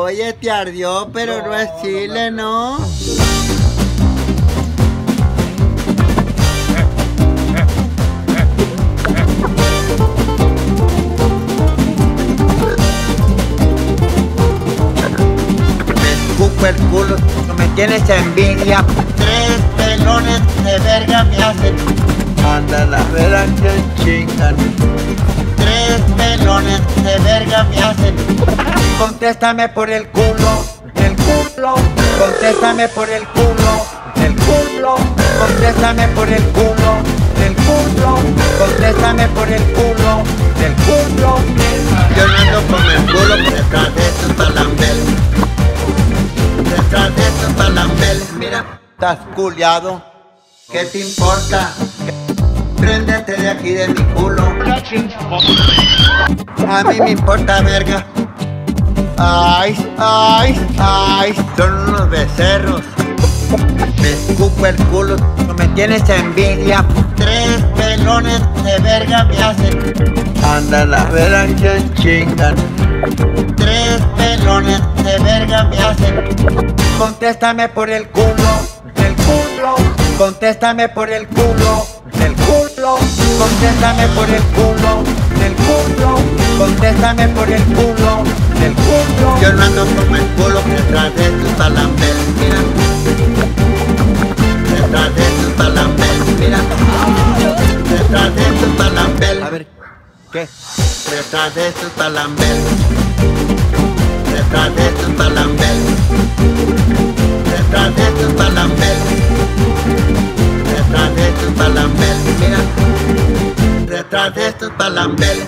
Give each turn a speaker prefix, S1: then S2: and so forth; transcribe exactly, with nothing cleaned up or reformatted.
S1: Oye, te ardió, pero no, no es chile, ¿no? ¿no? El culo, me tienes envidia. Tres pelones de verga me hacen. Anda la vera que chingan. Tres pelones de verga me hacen. Contéstame por el culo, el culo. Contéstame por el culo, el culo. Contéstame por el culo, el culo. Contéstame por el culo, el culo. Yo no ando con el culo detrás de estos talambeles. Detrás de estos talambeles, mira, estás culiado. ¿Qué te importa? Préndete de aquí de mi culo. A mí me importa verga. Ay, ay, ay, son unos becerros. Me escupo el culo, no me tienes envidia. Tres pelones de verga me hacen. Anda la vera que chingan. Tres pelones de verga me hacen. Contéstame por el culo, el culo. Contéstame por el culo, el culo. Contéstame por el culo, el culo. Contéstame por el culo, el culo. Yo no ando con el culo detrás de tus talambeles, mira. Detrás de tus talambeles, mira. Detrás de tus talambeles. A ver, ¿qué? Detrás de tus talambeles. Detrás de tus talambeles. Detrás de tus talambeles. Detrás de tus talambeles, mira. Detrás de estos talambeles.